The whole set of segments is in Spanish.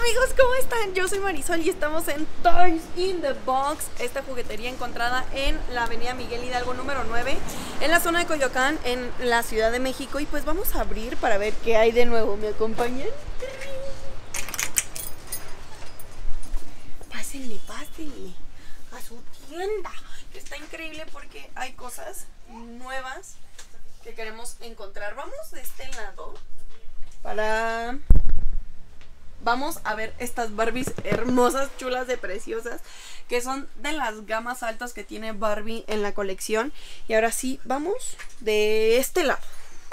amigos, ¿cómo están? Yo soy Marisol y estamos en Toys in the Box, esta juguetería encontrada en la avenida Miguel Hidalgo número 9, en la zona de Coyoacán, en la Ciudad de México. Y pues vamos a abrir para ver qué hay de nuevo. ¿Me acompañan? Pásenle, pásenle a su tienda, que está increíble porque hay cosas nuevas que queremos encontrar. Vamos de este lado para... Vamos a ver estas Barbies hermosas, chulas de preciosas, que son de las gamas altas que tiene Barbie en la colección. Y ahora sí, vamos de este lado.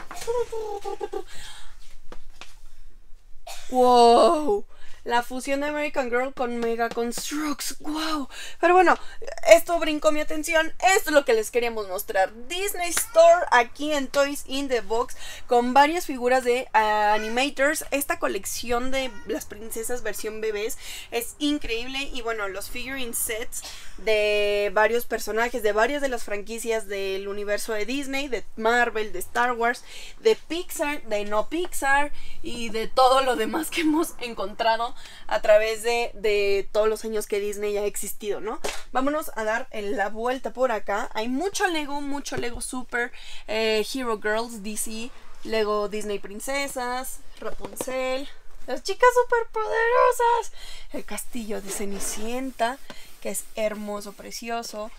¡Wow! La fusión de American Girl con Mega Construx. ¡Wow! Pero bueno, esto brincó mi atención. Esto es lo que les queríamos mostrar. Disney Store aquí en Toys in the Box, con varias figuras de Animators. Esta colección de las princesas versión bebés es increíble. Y bueno, los figurine sets de varios personajes, de varias de las franquicias del universo de Disney, de Marvel, de Star Wars, de Pixar, de no Pixar y de todo lo demás que hemos encontrado a través de todos los años que Disney ha existido, ¿no? Vámonos a dar la vuelta por acá. Hay mucho Lego Super, Hero Girls, DC, Lego Disney Princesas, Rapunzel, las chicas superpoderosas, el castillo de Cenicienta, que es hermoso, precioso,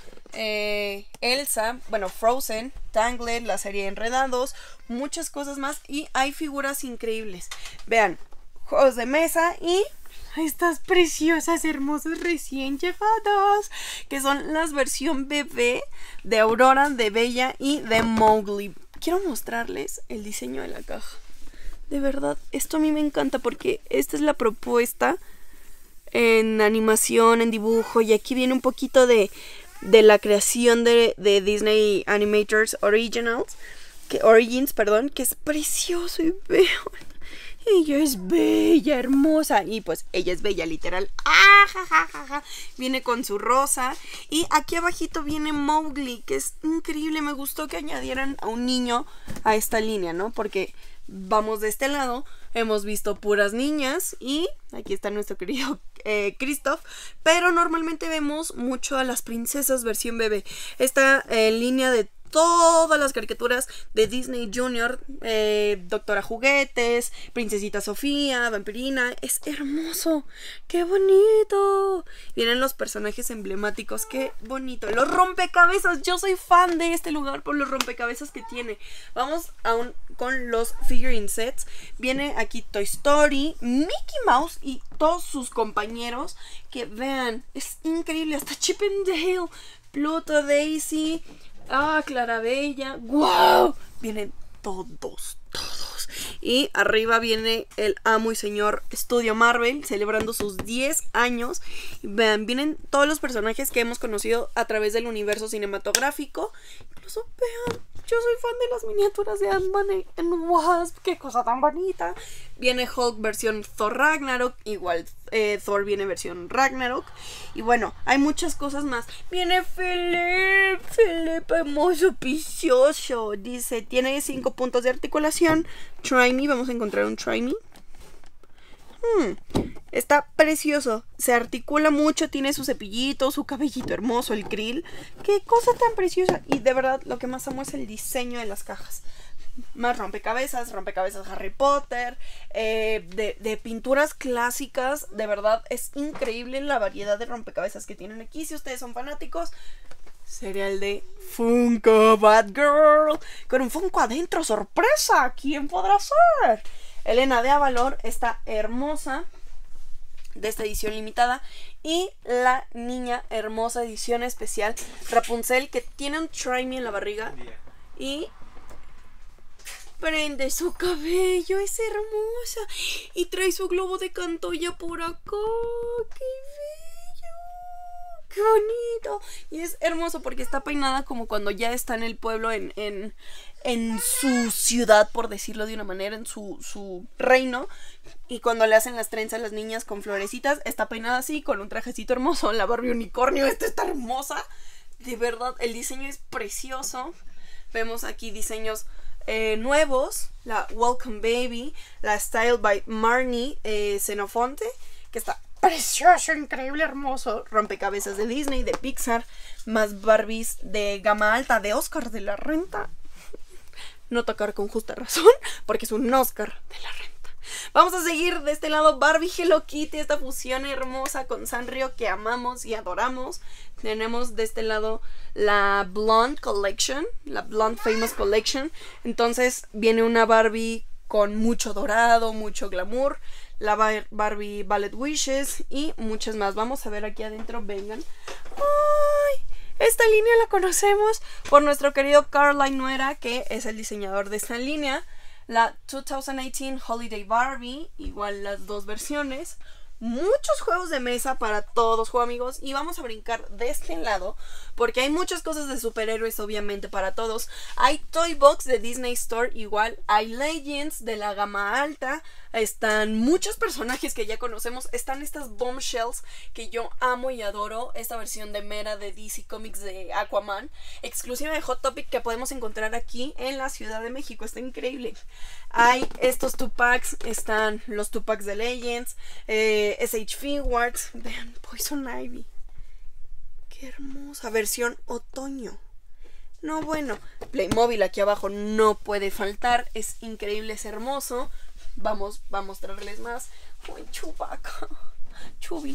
Elsa, bueno, Frozen, Tangled, la serie de Enredados, muchas cosas más. Y hay figuras increíbles. Vean, juegos de mesa y estas preciosas, hermosas recién llevadas, que son las versión bebé de Aurora, de Bella y de Mowgli. Quiero mostrarles el diseño de la caja. De verdad, esto a mí me encanta porque esta es la propuesta en animación, en dibujo, y aquí viene un poquito de la creación de Disney Animators Origins, que es precioso. Y veo, ella es bella, hermosa. Y pues ella es bella, literal. ¡Ah, viene con su rosa. Y aquí abajito viene Mowgli, que es increíble. Me gustó que añadieran a un niño a esta línea, ¿no? Porque vamos de este lado, hemos visto puras niñas. Y aquí está nuestro querido Kristoff. Pero normalmente vemos mucho a las princesas versión bebé. Esta línea de todas las caricaturas de Disney Junior, Doctora Juguetes, Princesita Sofía, Vampirina, es hermoso. ¡Qué bonito! Vienen los personajes emblemáticos, ¡qué bonito! Los rompecabezas, yo soy fan de este lugar por los rompecabezas que tiene. Vamos aún con los figurine sets. Viene aquí Toy Story, Mickey Mouse y todos sus compañeros, que vean, es increíble, hasta Chip and Dale, Pluto, Daisy, Clarabella. ¡Wow! Vienen todos. Y arriba viene el amo y señor Estudio Marvel, celebrando sus 10 años. Y vean, vienen todos los personajes que hemos conocido a través del universo cinematográfico. Incluso vean, yo soy fan de las miniaturas de Ant-Man en Wasp. ¡Qué cosa tan bonita! Viene Hulk versión Thor Ragnarok. Igual Thor viene versión Ragnarok. Y bueno, hay muchas cosas más. Viene Philip, hermoso, precioso. Dice, tiene 5 puntos de articulación. Try me, vamos a encontrar un Try me. Está precioso, se articula mucho, tiene su cepillito, su cabellito hermoso, el krill. Qué cosa tan preciosa. Y de verdad lo que más amo es el diseño de las cajas. Más rompecabezas Harry Potter, de pinturas clásicas. De verdad es increíble la variedad de rompecabezas que tienen aquí. Si ustedes son fanáticos, sería el de Funko Batgirl, con un Funko adentro, sorpresa. ¿Quién podrá ser? Elena de Avalor, está hermosa, de esta edición limitada. Y la niña hermosa, edición especial, Rapunzel, que tiene un Try Me en la barriga y prende su cabello, es hermosa. Y trae su globo de Cantoya por acá. ¡Qué bello! ¡Qué bonito! Y es hermoso porque está peinada como cuando ya está en el pueblo, en su ciudad, por decirlo de una manera, en su reino. Y cuando le hacen las trenzas a las niñas con florecitas, está peinada así, con un trajecito hermoso. La Barbie unicornio, esta está hermosa. De verdad, el diseño es precioso. Vemos aquí diseños nuevos. La Welcome Baby, la Style by Marnie Xenofonte, que está precioso, increíble, hermoso. Rompecabezas de Disney, de Pixar. Más Barbies de gama alta de Oscar de la Renta. No tocar con justa razón, porque es un Oscar de la Renta. Vamos a seguir de este lado Barbie Hello Kitty, esta fusión hermosa con Sanrio que amamos y adoramos. Tenemos de este lado la Blonde Collection, la Blonde Famous Collection. Entonces viene una Barbie con mucho dorado, mucho glamour, la Barbie Ballet Wishes y muchas más. Vamos a ver aquí adentro, vengan. ¡Ay! Esta línea la conocemos por nuestro querido Carline Nuera, que es el diseñador de esta línea. La 2018 Holiday Barbie, igual las dos versiones. Muchos juegos de mesa para todos, amigos. Y vamos a brincar de este lado, porque hay muchas cosas de superhéroes, obviamente, para todos. Hay Toy Box de Disney Store, igual. Hay Legends de la gama alta. Están muchos personajes que ya conocemos. Están estas Bombshells que yo amo y adoro. Esta versión de Mera de DC Comics de Aquaman, exclusiva de Hot Topic, que podemos encontrar aquí en la Ciudad de México. Está increíble. Hay estos 2-packs. Están los 2-packs de Legends. SH Figuarts. Vean, Poison Ivy. Qué hermosa versión otoño. No, bueno, Playmobil aquí abajo no puede faltar. Es increíble, es hermoso. Vamos a mostrarles más. Uy, Chewbacca. Chubby.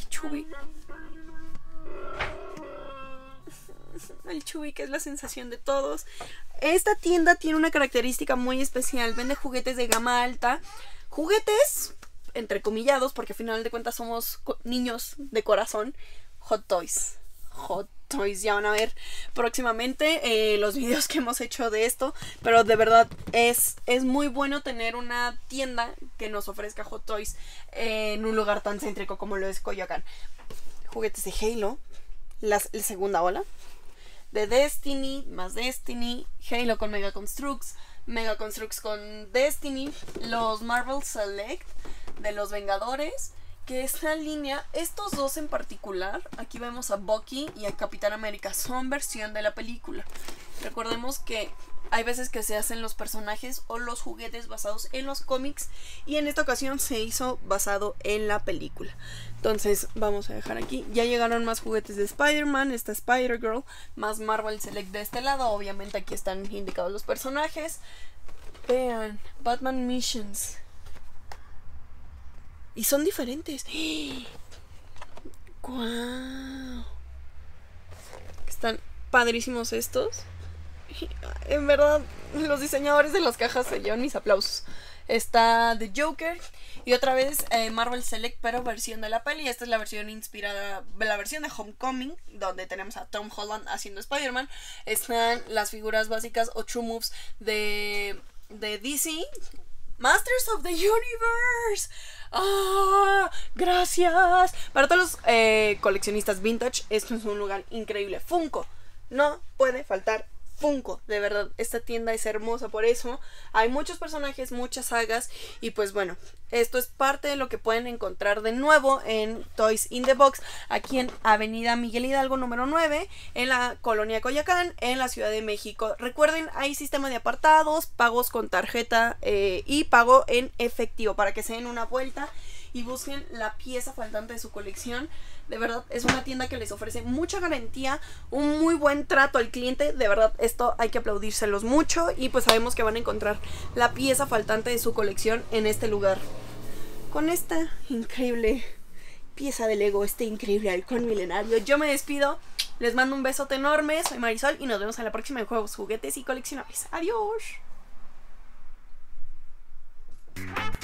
El Chubby, que es la sensación de todos. Esta tienda tiene una característica muy especial. Vende juguetes de gama alta. Juguetes entrecomillados, porque al final de cuentas somos niños de corazón. Hot Toys. Ya van a ver próximamente los videos que hemos hecho de esto. Pero de verdad es muy bueno tener una tienda que nos ofrezca Hot Toys en un lugar tan céntrico como lo es Coyoacán. Juguetes de Halo, la segunda ola. De Destiny, más Destiny. Halo con Mega Construx con Destiny. Los Marvel Select de los Vengadores, que esta línea, estos dos en particular, aquí vemos a Bucky y a Capitán América, son versión de la película. Recordemos que hay veces que se hacen los personajes o los juguetes basados en los cómics, y en esta ocasión se hizo basado en la película. Entonces vamos a dejar aquí. Ya llegaron más juguetes de Spider-Man, esta Spider-Girl, más Marvel Select de este lado. Obviamente aquí están indicados los personajes. Vean, Batman Missions. Y son diferentes. ¡Guau! Están padrísimos estos. En verdad, los diseñadores de las cajas se llevan mis aplausos. Está The Joker. Y otra vez Marvel Select, pero versión de la peli. Esta es la versión inspirada, la versión de Homecoming, donde tenemos a Tom Holland haciendo Spider-Man. Están las figuras básicas o True Moves de DC. Masters of the Universe. ¡Ah! ¡Gracias! Para todos los coleccionistas vintage, esto es un lugar increíble. Funko. No puede faltar Funko. De verdad, esta tienda es hermosa por eso. Hay muchos personajes, muchas sagas. Y pues bueno, esto es parte de lo que pueden encontrar de nuevo en Toys in the Box, aquí en Avenida Miguel Hidalgo número 9, en la colonia Coyoacán, en la Ciudad de México. Recuerden, hay sistema de apartados, pagos con tarjeta y pago en efectivo, para que se den una vuelta y busquen la pieza faltante de su colección. De verdad, es una tienda que les ofrece mucha garantía, un muy buen trato al cliente. De verdad, esto hay que aplaudírselos mucho. Y pues sabemos que van a encontrar la pieza faltante de su colección en este lugar. Con esta increíble pieza de Lego, este increíble halcón milenario, yo me despido. Les mando un besote enorme. Soy Marisol y nos vemos en la próxima de Juegos, Juguetes y Coleccionables. Adiós.